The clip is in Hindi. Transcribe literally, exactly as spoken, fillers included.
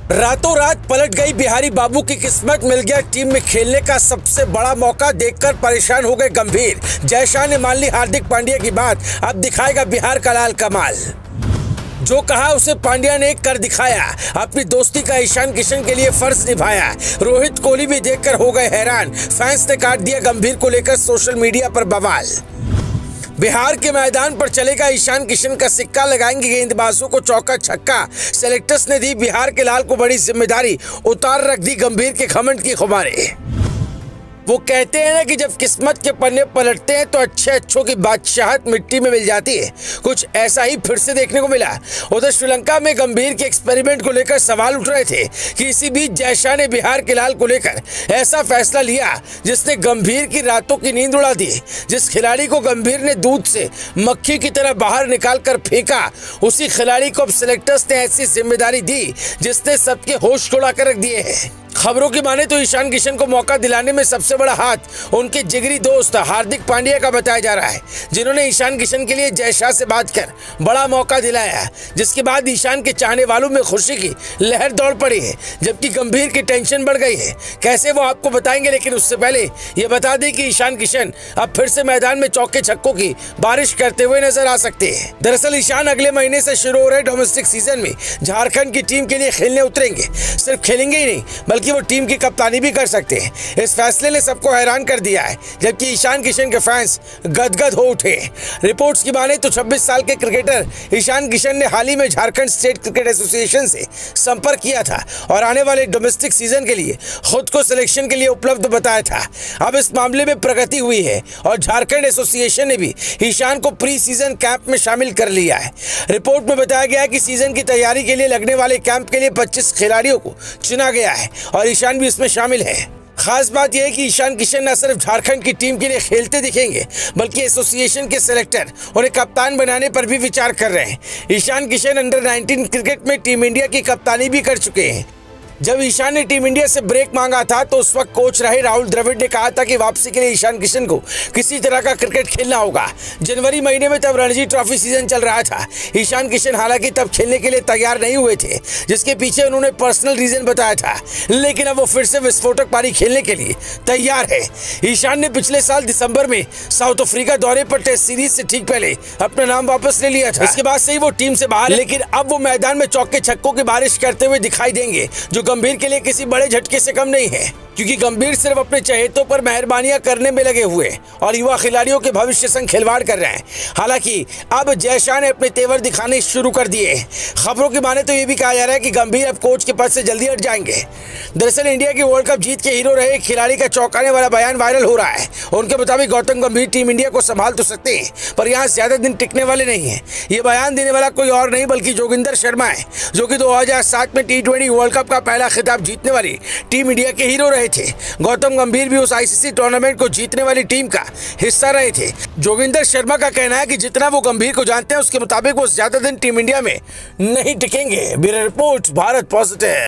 रातों रात पलट गई बिहारी बाबू की किस्मत। मिल गया टीम में खेलने का सबसे बड़ा मौका। देखकर परेशान हो गए गंभीर। जय शाह ने मान ली हार्दिक पांड्या की बात। अब दिखाएगा बिहार का लाल कमाल। जो कहा उसे पांड्या ने कर दिखाया। अपनी दोस्ती का ईशान किशन के लिए फर्ज निभाया। रोहित कोहली भी देखकर हो गए हैरान। फैंस ने काट दिया गंभीर को लेकर सोशल मीडिया पर बवाल। बिहार के मैदान पर चलेगा ईशान किशन का सिक्का। लगाएंगे गेंदबाजों को चौका छक्का। सेलेक्टर्स ने दी बिहार के लाल को बड़ी जिम्मेदारी। उतार रख दी गंभीर के घमंड की खुमारी। वो कहते हैं ना कि जब किस्मत के पन्ने पलटते हैं तो अच्छे अच्छों की बादशाहत मिट्टी में मिल जाती है। कुछ ऐसा ही फिर से देखने को मिला। उधर श्रीलंका में गंभीर के एक्सपेरिमेंट को लेकर सवाल उठ रहे थे कि इसी बीच जय शाह ने बिहार के लाल को लेकर ऐसा फैसला लिया जिसने गंभीर की रातों की नींद उड़ा दी। जिस खिलाड़ी को गंभीर ने दूध से मक्खी की तरह बाहर निकाल कर फेंका, उसी खिलाड़ी को अब सिलेक्टर्स ने ऐसी जिम्मेदारी दी जिसने सबके होश उड़ा कर रख दिए हैं। खबरों की माने तो ईशान किशन को मौका दिलाने में सबसे बड़ा हाथ उनके जिगरी दोस्त हार्दिक पांड्या का बताया जा रहा है, जिन्होंने ईशान किशन के लिए जय शाह से बात कर बड़ा मौका दिलाया। जिसके बाद ईशान के चाहने वालों में खुशी की लहर दौड़ पड़ी है, जबकि गंभीर की टेंशन बढ़ गई है। कैसे वो आपको बताएंगे, लेकिन उससे पहले ये बता दें कि ईशान किशन अब फिर से मैदान में चौके छक्कों की बारिश करते हुए नजर आ सकते हैं। दरअसल ईशान अगले महीने से शुरू हो रहे डोमेस्टिक सीजन में झारखंड की टीम के लिए खेलने उतरेंगे। सिर्फ खेलेंगे ही नहीं बल्कि वो टीम की कप्तानी भी कर सकते हैं। इस फैसले ने सबको हैरान कर दिया है, जबकि ईशान किशन के फैंस गदगद हो उठे। रिपोर्ट्स की माने तो छब्बीस साल के क्रिकेटर ईशान किशन ने हाल ही में झारखंड स्टेट क्रिकेट एसोसिएशन से संपर्क किया था और आने वाले डोमेस्टिक सीजन के लिए खुद को सिलेक्शन के लिए उपलब्ध बताया था। अब इस मामले में प्रगति हुई है और झारखंड एसोसिएशन ने भी ईशान को प्री सीजन कैंप में शामिल कर लिया है। रिपोर्ट में बताया गया है कि सीजन की तैयारी के लिए लगने वाले कैंप के लिए पच्चीस खिलाड़ियों को चुना गया है और ईशान भी इसमें शामिल है। खास बात यह है कि ईशान किशन न सिर्फ झारखंड की टीम के लिए खेलते दिखेंगे, बल्कि एसोसिएशन के सेलेक्टर उन्हें कप्तान बनाने पर भी विचार कर रहे हैं। Ishan Kishan under nineteen cricket में टीम इंडिया की कप्तानी भी कर चुके हैं। जब ईशान ने टीम इंडिया से ब्रेक मांगा था तो उस वक्त कोच रहे राहुल द्रविड़ ने कहा था कि वापसी के लिए ईशान किशन को किसी तरह का क्रिकेट खेलना होगा। जनवरी महीने में तब रणजी ट्रॉफी सीजन चल रहा था। ईशान किशन हालांकि तब खेलने के लिए तैयार नहीं हुए थे, जिसके पीछे उन्होंने पर्सनल रीजन बताया था, लेकिन अब वो फिर से विस्फोटक पारी खेलने के लिए तैयार है। ईशान ने पिछले साल दिसंबर में साउथ अफ्रीका दौरे पर टेस्ट सीरीज से ठीक पहले अपना नाम वापस ले लिया था। इसके बाद से ही वो टीम से बाहर, लेकिन अब वो मैदान में चौके छक्कों की बारिश करते हुए दिखाई देंगे, जो गंभीर के लिए किसी बड़े झटके से कम नहीं है, क्योंकि गंभीर सिर्फ अपने चहेतों पर मेहरबानियां करने में लगे हुए और युवा खिलाड़ियों के भविष्य संग खिलवाड़ कर रहे हैं। हालांकि अब जय शाह ने अपने तेवर दिखाने शुरू कर दिए। खबरों की माने तो ये भी कहा जा रहा है कि गंभीर अब कोच के पद से जल्दी हट जाएंगे। दरअसल इंडिया की वर्ल्ड कप जीत के हीरो रहे एक खिलाड़ी का चौंकाने वाला बयान वायरल हो रहा है। उनके मुताबिक गौतम गंभीर टीम इंडिया को संभाल तो सकते हैं, पर यहाँ ज्यादा दिन टिकने वाले नहीं है। ये बयान देने वाला कोई और नहीं बल्कि जोगिंदर शर्मा है, जो कि दो हजार सात में टी ट्वेंटी वर्ल्ड कप का पहला खिताब जीतने वाली टीम इंडिया के हीरो रहे थे। गौतम गंभीर भी उस आईसीसी टूर्नामेंट को जीतने वाली टीम का हिस्सा रहे थे। जोगिंदर शर्मा का कहना है कि जितना वो गंभीर को जानते हैं उसके मुताबिक वो ज्यादा दिन टीम इंडिया में नहीं टिकेंगे। Bureau report, Bharat positive.